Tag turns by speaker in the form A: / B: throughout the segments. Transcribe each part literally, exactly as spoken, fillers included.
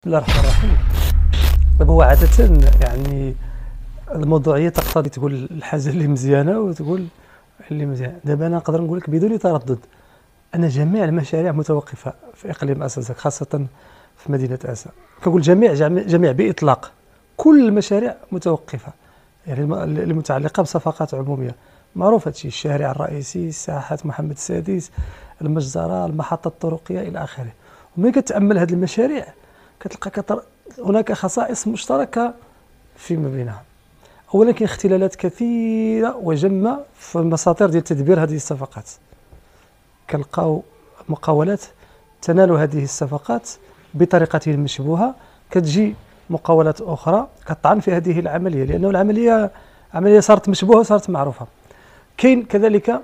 A: الله الرحمن الرحيم. طيب هو عادة يعني الموضوعية تقتضي تقول الحاجة اللي مزيانة وتقول اللي مزيان. دابا أنا نقدر نقول لك بدون تردد أن جميع المشاريع متوقفة في إقليم أسا، خاصة في مدينة أسا. كنقول جميع جميع بإطلاق، كل المشاريع متوقفة، يعني المتعلقة بصفقات عمومية. معروف هادشي، الشارع الرئيسي، ساحة محمد السادس، المجزرة، المحطة الطرقية إلى آخره. وملي كتأمل هذه المشاريع كتلقى كتر هناك خصائص مشتركة فيما بينها. أولا كاين اختلالات كثيرة وجمة في المساطر ديال تدبير هذه الصفقات. كنلقاو مقاولات تنال هذه الصفقات بطريقة مشبوهة، كتجي مقاولات أخرى كطعن في هذه العملية، لأنه العملية عملية صارت مشبوهة وصارت معروفة. كاين كذلك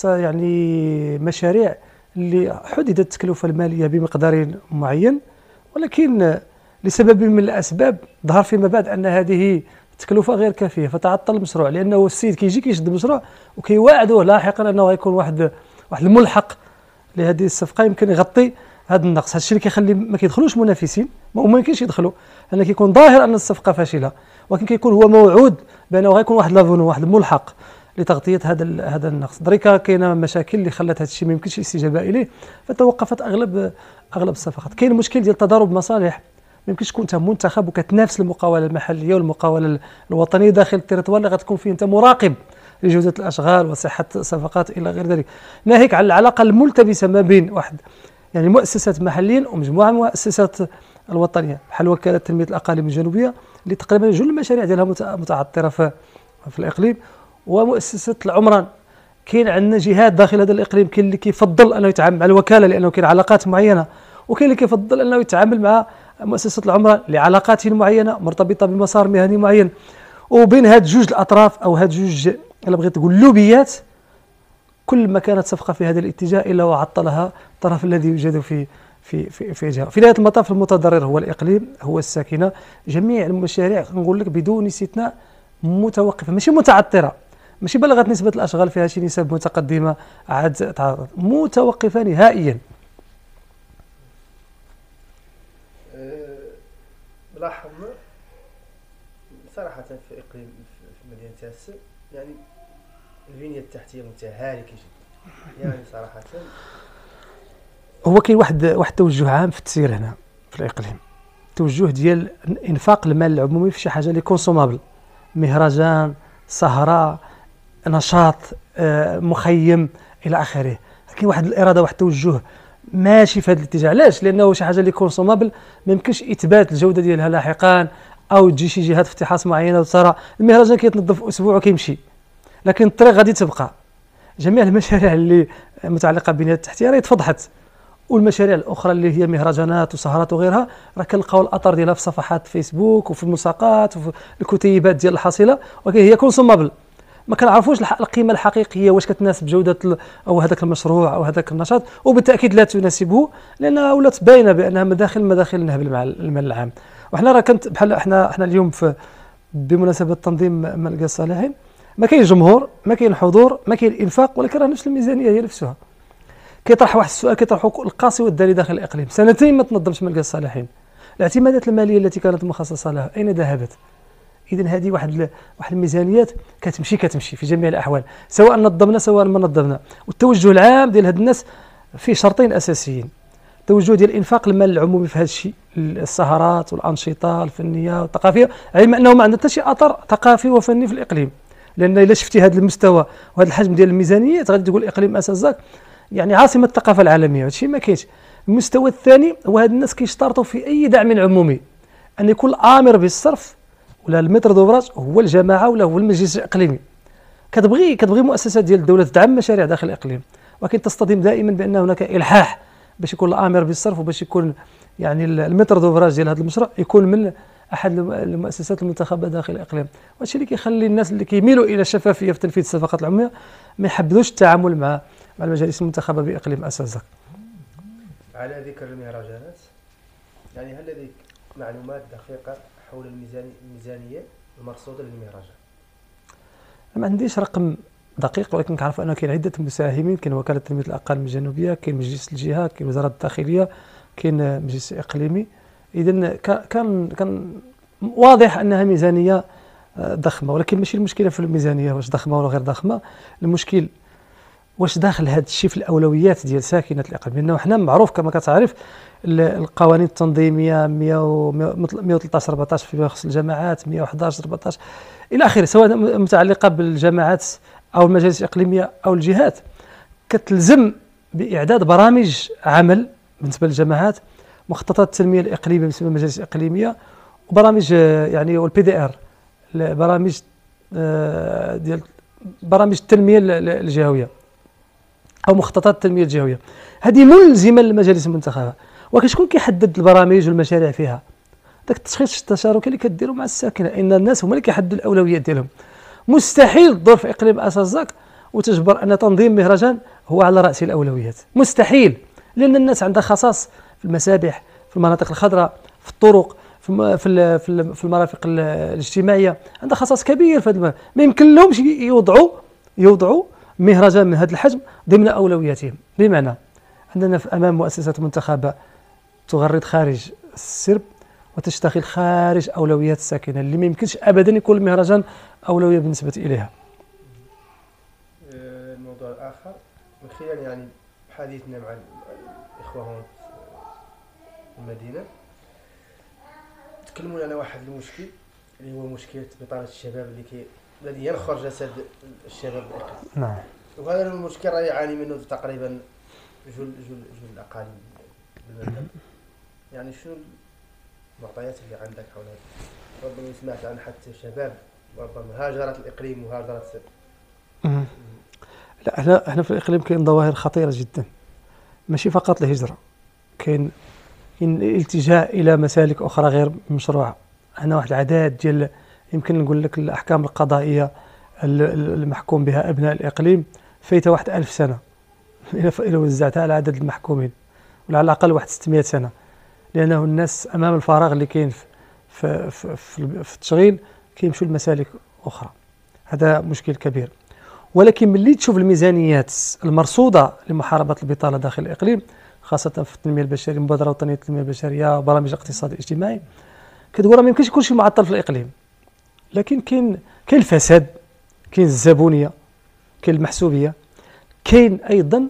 A: يعني مشاريع اللي حددت التكلفة المالية بمقدار معين، ولكن لسبب من الأسباب ظهر فيما بعد أن هذه التكلفة غير كافية فتعطل المشروع، لأنه السيد كيجي كيشد المشروع وكيواعدوه لاحقا أنه غيكون واحد واحد الملحق لهذه الصفقة يمكن يغطي هذا النقص. هذا الشيء اللي كيخلي ما كيدخلوش منافسين، ما ممكنش يدخلوا، لأن كيكون ظاهر أن الصفقة فاشلة، ولكن كيكون هو موعود بأنه غيكون واحد لافونو، واحد الملحق لتغطية هذا هذا النقص. دريكا كاينه مشاكل اللي خلات هذا الشيء ما يمكنش الاستجابة إليه، فتوقفت أغلب أغلب الصفقات. كاين المشكل ديال تضارب مصالح، ما يمكنش تكون انت منتخب وكتنافس المقاوله المحليه والمقاوله الوطنيه داخل التريتوار اللي غتكون فيه انت مراقب لجوده الاشغال وصحه الصفقات الى غير ذلك، ناهيك على العلاقه الملتبسه ما بين واحد يعني مؤسسات محليين ومجموعه من المؤسسات الوطنيه بحال وكاله تنميه الاقاليم الجنوبيه اللي تقريبا جل المشاريع ديالها متعطره في, في الاقليم، ومؤسسه العمران. كاين عندنا جهات داخل هذا الاقليم، كاين اللي كيفضل انه يتعامل مع الوكاله لانه كاين علاقات معينه، وكاين اللي كيفضل انه يتعامل مع مؤسسة العمران لعلاقات معينة مرتبطة بمسار مهني معين. وبين هاد جوج الأطراف أو هاد جوج إلا بغيت تقول لوبيات، كل ما كانت صفقة في هذا الاتجاه إلا وعطلها الطرف الذي يوجد في في في في جهة. في نهاية المطاف المتضرر هو الإقليم، هو الساكنة. جميع المشاريع نقول لك بدون استثناء متوقفة، ماشي متعطرة، ماشي بلغت نسبة الأشغال فيها شي نسب متقدمة عاد متوقفة نهائيا.
B: لاحظ صراحة في إقليم في مدينة أسا يعني البنية التحتية متهالكة جدا، يعني صراحة
A: هو كاين واحد واحد توجه عام في التسيير هنا في الإقليم، توجه ديال انفاق المال العمومي في شي حاجة اللي كونسومابل، مهرجان، سهرة، نشاط، مخيم إلى آخره. كاين واحد الإرادة، واحد التوجه ماشي في هذا الاتجاه. علاش؟ لانه شي حاجه اللي كونسومابل ما يمكنش اثبات الجوده ديالها لاحقا، او تجي شي جهات افتحاص معينه وتصرا المهرجان كيتنظف اسبوع وكيمشي، لكن الطريق غادي تبقى. جميع المشاريع اللي متعلقه بالبنيه التحتيه راه تفضحت، والمشاريع الاخرى اللي هي مهرجانات وسهرات وغيرها راه كنلقاو الاثر ديالها في صفحات فيسبوك وفي الملصقات وفي الكتيبات ديال الحصيله، ولكن هي كونسومابل، ما كنعرفوش القيمه الحقيقيه واش كتناسب جوده او هذاك المشروع او هذاك النشاط، وبالتاكيد لا تناسبه لانها ولات باينه بانها مداخل مداخل النهب مع المال العام. وحنا راه كنت بحال احنا احنا اليوم في بمناسبه تنظيم ملقى الصالحين ما كاين جمهور، ما كاين حضور، ما كاين انفاق، ولكن راه نفس الميزانيه هي نفسها. كيطرح واحد السؤال كيطرحه القاسي والداني داخل الاقليم، سنتين ما تنظمش ملقى الصالحين، الاعتمادات الماليه التي كانت مخصصه لها اين ذهبت؟ إذن هذه واحد واحد الميزانيات كتمشي كتمشي في جميع الأحوال، سواء نظمنا سواء ما نظمنا. والتوجه العام ديال هاد الناس فيه شرطين أساسيين: توجه ديال إنفاق المال العمومي في هذا الشيء، السهرات والأنشطة الفنية والثقافية، علما أنه ما عندنا حتى شي أثر ثقافي وفني في الإقليم. لأن إلا شفتي هذا المستوى وهذا الحجم ديال الميزانيات غادي تقول إقليم أسا يعني عاصمة الثقافة العالمية، هذا الشيء ما كاينش. المستوى الثاني هو هاد الناس كيشترطوا في أي دعم عمومي أن يكون الآمر بالصرف ولا المتر دوفراج هو الجماعه ولا هو المجلس الاقليمي. كتبغي كتبغي مؤسسات ديال الدوله تدعم مشاريع داخل الاقليم، ولكن تصطدم دائما بان هناك الحاح باش يكون الامر بالصرف وباش يكون يعني المتر دوفراج ديال هذا المشروع يكون من احد المؤسسات المنتخبه داخل الاقليم. وهذا اللي كيخلي الناس اللي كيميلوا الى الشفافيه في تنفيذ الصفقات العموميه ما يحبذوش التعامل مع مع المجالس المنتخبه باقليم اسا.
B: على ذكر المهرجانات، يعني هل لديك معلومات دقيقه حول الميزانية المرصودة للمهرجان؟
A: ما عنديش رقم دقيق، ولكن كنعرف أنه كاين عدة مساهمين. كاين وكالة تنمية الأقاليم الجنوبية، كاين مجلس الجهة، كاين وزارة الداخلية، كاين مجلس إقليمي، اذا كان كان واضح انها ميزانيه ضخمه، ولكن ماشي المشكله في الميزانيه واش ضخمه ولا غير ضخمه. المشكل واش داخل هذا الشيء في الاولويات ديال ساكنه الاقليم، لانه حنا معروف كما كتعرف القوانين التنظيميه مئة وثلاثة عشر أربعة عشر فيما يخص الجماعات، مئة وأحد عشر أربعة عشر الى اخره، سواء متعلقه بالجماعات او المجالس الاقليميه او الجهات، كتلزم باعداد برامج عمل بالنسبه للجماعات، مخططات التنميه الاقليميه بالنسبه للمجالس الاقليميه، وبرامج يعني والبي دي ار، برامج ديال برامج التنميه الجهويه او مخططات التنميه الجهويه. هذه ملزمه للمجالس المنتخبه. وكشكون كيحدد البرامج والمشاريع فيها؟ داك التشخيص التشاركي اللي كديروا مع الساكنه، ان الناس هما اللي كيحددوا الاولويات ديالهم. مستحيل تدور في اقليم اسازاك وتجبر ان تنظيم مهرجان هو على راس الاولويات، مستحيل، لان الناس عندها خصاص في المسابح، في المناطق الخضراء، في الطرق، في في في المرافق الاجتماعيه، عندها خصاص كبير في هذا. ما يمكن لهمش يوضعوا يوضعوا مهرجان من هذا الحجم ضمن اولوياتهم. بمعنى اننا في امام مؤسسات منتخبه تغرد خارج السرب وتشتغل خارج اولويات الساكنه، اللي ما يمكنش ابدا يكون المهرجان اولويه بالنسبه اليها.
B: الموضوع الاخر من خلال يعني حديثنا مع الاخوه هون في المدينه، تكلموا على واحد المشكل اللي هو مشكله بطاله الشباب اللي كي الذي ينخر جسد الشباب الاقليمي.
A: نعم.
B: وهذا المشكل راه يعاني منه تقريبا جل جل جل الاقاليم بالمملكه. يعني شنو المعطيات اللي عندك حول هذا؟ ربما سمعت عن حتى شباب ربما هاجرت الاقليم وهاجرت.
A: لا، احنا احنا في الاقليم كاين ظواهر خطيره جدا، ماشي فقط الهجره، كاين الالتجاء الى مسالك اخرى غير مشروعه. هنا واحد العداد ديال، يمكن نقول لك الاحكام القضائيه المحكوم بها ابناء الاقليم فايته واحد ألف سنه الى وزعتها على عدد المحكومين، ولا على الاقل واحد ستمائة سنه، لانه الناس امام الفراغ اللي كاين في في, في, في, في التشغيل كيمشوا لمسالك اخرى. هذا مشكل كبير. ولكن ملي تشوف الميزانيات المرصوده لمحاربه البطاله داخل الاقليم، خاصه في التنميه البشريه، المبادره الوطنيه للتنميه البشريه وبرامج الاقتصاد الاجتماعي، كتقول راه ما يمكنش يكون شي معطل في الاقليم. لكن كاين كاين الفساد، كاين الزبونيه، كاين المحسوبيه، كاين ايضا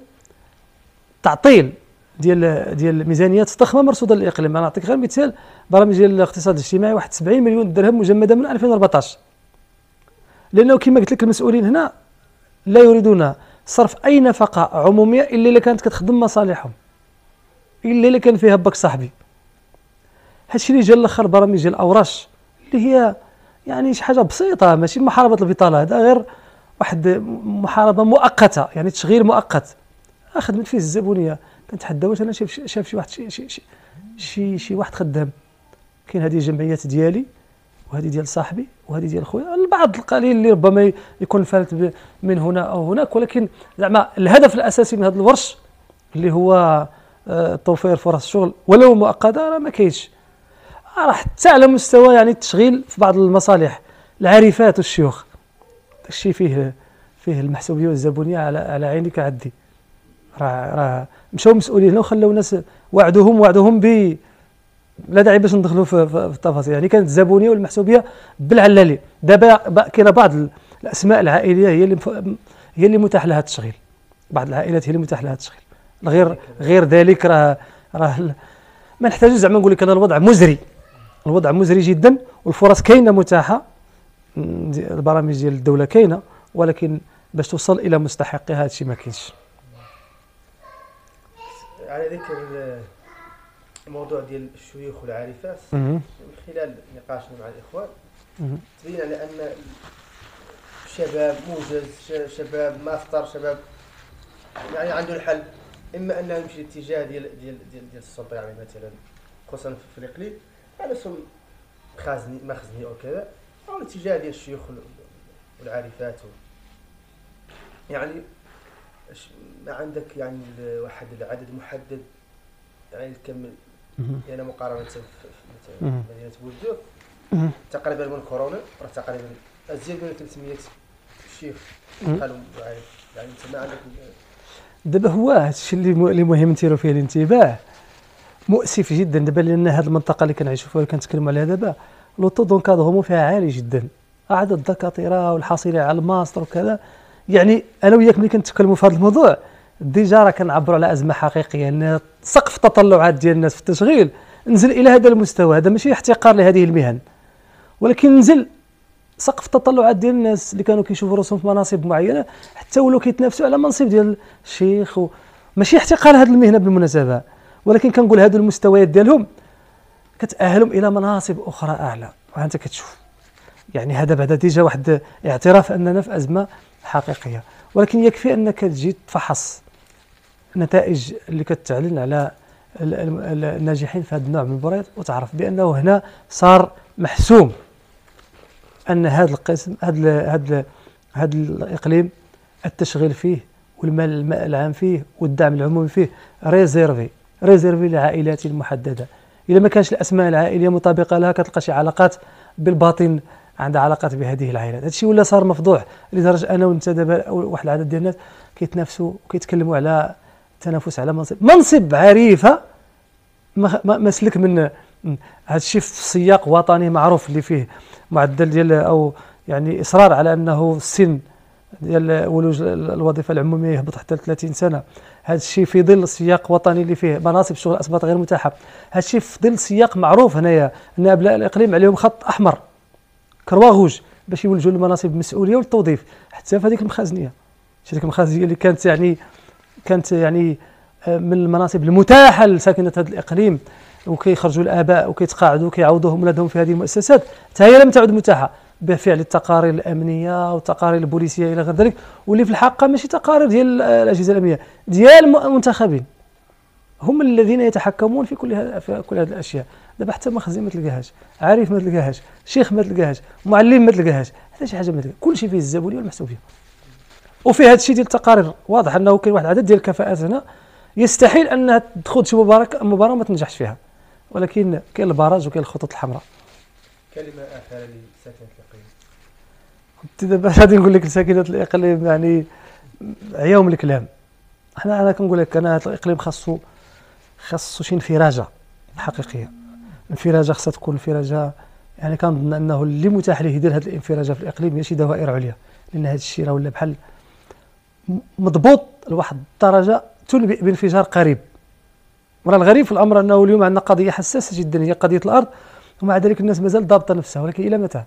A: تعطيل ديال ديال ميزانيات ضخمه مرصوده للاقليم. انا نعطيك غير مثال، برامج ديال الاقتصاد الاجتماعي واحد سبعين مليون درهم مجمده من ألفين وأربعطاش، لانه كما قلت لك المسؤولين هنا لا يريدون صرف اي نفقه عموميه الا الا كانت كتخدم مصالحهم، الا الا كان فيها باك صاحبي. هادشي اللي جا الاخر برامج ديال الاوراش اللي هي يعني شي حاجه بسيطه، ماشي محاربه البطاله، هذا غير واحد محاربه مؤقته، يعني تشغيل مؤقت خدمت فيه الزبونيه. كنتحدى واش انا شاف شاف شي واحد شي شي شي, شي واحد خدام. كاين هذه الجمعيات ديالي وهذه ديال صاحبي وهذه ديال خويا، البعض القليل اللي ربما يكون فالت من هنا او هناك، ولكن زعما الهدف الاساسي من هذا الورش اللي هو توفير فرص شغل ولو مؤقته راه ما كاينش. راه حتى على مستوى يعني التشغيل في بعض المصالح، العارفات والشيوخ، داكشي فيه فيه المحسوبيه والزبونيه على على عينك عدي. راه راه مشاو مسؤولين هنا وخلاو ناس وعدوهم وعدوهم ب لا داعي باش ندخلوا في, في التفاصيل. يعني كانت الزبونيه والمحسوبيه بالعلالي. دابا كاينه بعض الاسماء العائليه هي اللي هي اللي متاح لها التشغيل، بعض العائلات هي اللي متاح لها التشغيل، غير غير ذلك راه راه ما نحتاجوش زعما نقول لك انا الوضع مزري، الوضع مزري جدا، والفرص كاينه متاحه، البرامج ديال الدوله كاينه، ولكن باش توصل الى مستحقها هادشي ما كاينش.
B: على ذكر الموضوع ديال الشيوخ والعارفات، من خلال نقاشنا مع الاخوان تبين على ان شباب موجز، شباب ما افطر، شباب يعني عنده الحل، اما انه يمشي الاتجاه ديال ديال ديال, ديال السلطه، يعني مثلا خصوصا في الاقليم على سم خازني مخزني او كذا، او الاتجاه ديال الشيوخ والعارفات. يعني ما عندك يعني واحد العدد محدد يعني تكمل، يعني مقارنه في مدينه بوردو تقريبا من كورونا راه تقريبا ازيد من ثلاثمائة شيخ قالوا عارف. يعني انت ما عندك
A: دابا هو هادشي اللي اللي مهم نديروا فيه الانتباه. مؤسف جدا دابا، لان هذه المنطقه اللي كنعيشوا فيها كنتكلموا عليها دابا لو طو دونكادغومون فيها عالي جدا، عدد الدكاتره والحاصلين على الماستر وكذا. يعني انا وياك ملي كنتكلموا في هذا الموضوع ديجا راه كنعبروا على ازمه حقيقيه، ان سقف التطلعات ديال الناس في التشغيل نزل الى هذا المستوى. هذا ماشي احتقار لهذه المهن، ولكن نزل سقف التطلعات ديال الناس اللي كانوا كيشوفوا راسهم في مناصب معينه حتى ولاو كيتنافسوا على منصب ديال الشيخ و... ماشي احتقار هذه المهنه بالمناسبه، ولكن كنقول هذو المستويات ديالهم كتأهلهم الى مناصب اخرى اعلى. وانت كتشوف يعني هذا بعد ديجا واحد اعتراف اننا في ازمه حقيقيه. ولكن يكفي انك تجي تفحص النتائج اللي كتعلن على الناجحين في هذا النوع من المباريات وتعرف بانه هنا صار محسوم ان هذا القسم هذا هذا هذا الاقليم التشغيل فيه والمال الماء العام فيه والدعم العمومي فيه ريزيرفي ريزيرفي لعائلات محدده. اذا ما كانش الاسماء العائليه مطابقه لها كتلقى شي علاقات بالباطن عندها علاقات بهذه العائلات. هذا الشيء ولا صار مفضوح لدرجه انا وانت دابا واحد العدد ديال الناس كيتنافسوا وكيتكلموا على التنافس على منصب منصب عريفه مسلك من هذا الشيء في سياق وطني معروف اللي فيه معدل ديال او يعني اصرار على انه السن ديال ولوج الوظيفه العموميه يهبط حتى ثلاثين سنه. هذا الشيء في ظل سياق وطني اللي فيه مناصب الشغل اصبحت غير متاحه. هذا الشيء في ظل سياق معروف هنايا ان ابناء الاقليم عليهم خط احمر كرواغوج باش يولجوا لمناصب المسؤوليه والتوظيف حتى في هذيك المخازنيه. شي ديك المخازنيه اللي كانت يعني كانت يعني من المناصب المتاحه لساكنه هذا الاقليم، وكيخرجوا الاباء وكيتقاعدوا وكيعوضوهم ولادهم في هذه المؤسسات، حتى هي لم تعد متاحه بفعل التقارير الامنيه والتقارير البوليسيه الى غير ذلك، واللي في الحقيقه ماشي تقارير ديال الاجهزه الامنيه، ديال المنتخبين هم الذين يتحكمون في كل في كل هذه الاشياء. دابا حتى مخزن ما تلقاهاش، عارف ما تلقاهاش، شيخ ما تلقاهاش، معلم ما تلقاهاش، حتى شي حاجه ما تلقاهاش، كل شيء فيه الزبونيه والمحسوبيه. وفي هذا الشيء ديال التقارير واضح انه كاين واحد العدد ديال الكفاءات هنا يستحيل انها تخوض شي مباراه مباراه ما تنجحش فيها، ولكن كاين البراج وكاين الخطوط الحمراء.
B: كلمه اخيره لساكنه الاقليم.
A: كنت دابا غادي نقول لك لساكنه الاقليم يعني عياهم الكلام. احنا انا كنقول لك انا هذا الاقليم خاصو خاصو شي انفراجه حقيقيه. انفراجه خاصها تكون انفراجه يعني كنظن انه اللي متاح ليه يدير هذه الانفراجه في الاقليم هي شي دوائر عليا، لان هذا الشيء راه ولا بحال مضبوط لواحد الدرجه تنبئ بانفجار قريب. وراه الغريب في الامر انه اليوم عندنا قضيه حساسه جدا هي قضيه الارض، ومع ذلك الناس مازال ضابطه نفسها، ولكن الى متى؟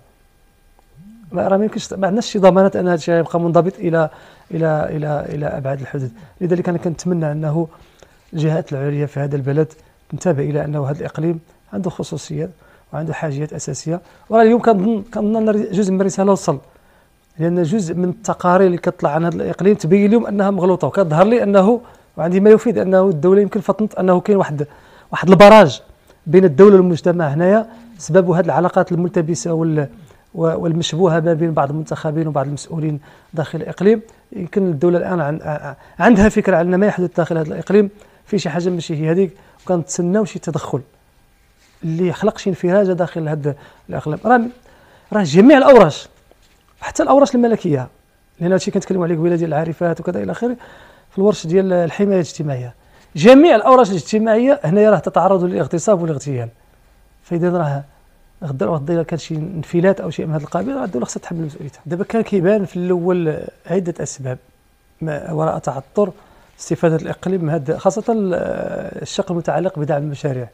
A: ما راه ما يمكنش، ما عندناش شي ضمانات ان هذا الشيء يبقى منضبط الى الى الى الى ابعد الحدود. لذلك انا كنتمنى انه الجهات العليا في هذا البلد تنتبه الى انه هذا الاقليم عنده خصوصيات وعنده حاجيات اساسيه. وراه اليوم كنظن كنظن ان جزء من الرساله وصل، لان جزء من التقارير اللي كتطلع عن هذا الاقليم تبين لهم انها مغلوطه، وكظهر لي انه وعندي ما يفيد انه الدوله يمكن فطنت انه كاين واحد واحد البراج بين الدوله والمجتمع هنايا سبب هذه العلاقات الملتبسه وال والمشبوهه ما بين بعض المنتخبين وبعض المسؤولين داخل الاقليم. يمكن الدوله الان عن عندها فكره على ما يحدث داخل هذا الاقليم في شي حاجه ماشي هي هذيك، وكنتسناو شي تدخل اللي يخلق شي انفراجه داخل هذا الاقليم. راه راه جميع الاوراش حتى الاوراش الملكيه، لان هادشي كنتكلموا عليه قبيله ديال العارفات وكذا الى اخره في الورش ديال الحمايه الاجتماعيه، جميع الاوراش الاجتماعيه هنايا راه تتعرض للاغتصاب والاغتيال. فاذا راه غدا غدا كان شي انفلات او شيء من هذا القبيل راه الدوله خصها تحمل مسؤوليتها. دابا كان كيبان في الاول عده اسباب ما وراء تعثر استفاده الاقليم هذا، خاصه الشق المتعلق بدعم المشاريع.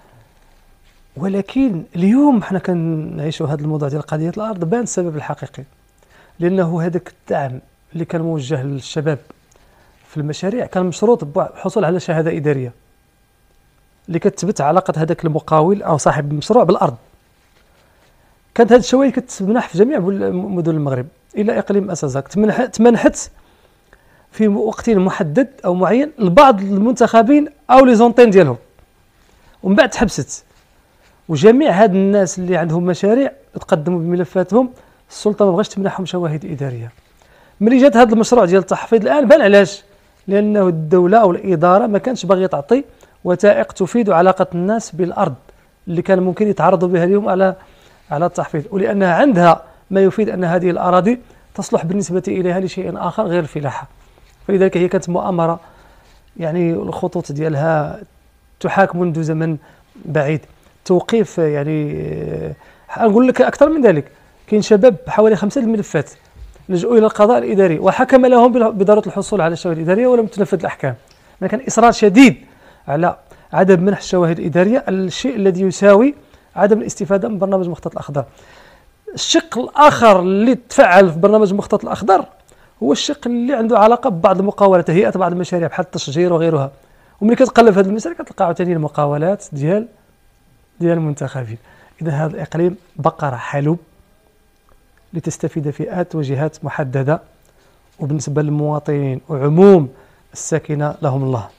A: ولكن اليوم حنا كنعيشوا هذا الموضوع ديال قضيه الارض بان السبب الحقيقي، لانه هذاك الدعم اللي كان موجه للشباب في المشاريع كان مشروط بالحصول على شهاده اداريه اللي كتثبت علاقه هذاك المقاول او صاحب المشروع بالارض. كانت هذه الشواهد كتمنح في جميع مدن المغرب الى اقليم اسازاك، تمنحت في وقت محدد او معين لبعض المنتخبين او لي زونتين ديالهم، ومن بعد تحبست. وجميع هاد الناس اللي عندهم مشاريع تقدموا بملفاتهم، السلطه ما بغاش تمنحهم شواهد اداريه. ملي جات هذا المشروع ديال التحفيظ الان بان علاش، لانه الدوله او الاداره ما كانتش باغيه تعطي وثائق تفيد علاقه الناس بالارض اللي كان ممكن يتعرضوا بها اليوم على على التحفيظ، ولانها عندها ما يفيد ان هذه الاراضي تصلح بالنسبه اليها لشيء اخر غير الفلاحه. فلذلك هي كانت مؤامره يعني الخطوط ديالها تحاك منذ زمن بعيد. توقيف يعني نقول لك أكثر من ذلك، كاين شباب حوالي خمسة الملفات لجؤوا إلى القضاء الإداري وحكم لهم بضرورة الحصول على الشواهد الإدارية ولم تنفذ الأحكام. ما كان إصرار شديد على عدم منح الشواهد الإدارية، الشيء الذي يساوي عدم الاستفادة من برنامج مخطط الأخضر. الشق الآخر اللي تفعل في برنامج مخطط الأخضر هو الشق اللي عنده علاقة ببعض المقاولات، تهيئة بعض المشاريع بحال التشجير وغيرها. وملي كتقلب في هذه المسألة كتلقى عاوتاني المقاولات ديال ديال المنتخبين. إذا هذا الإقليم بقرة حلوب لتستفيد فئات وجهات محددة، وبالنسبة للمواطنين وعموم الساكنة لهم الله.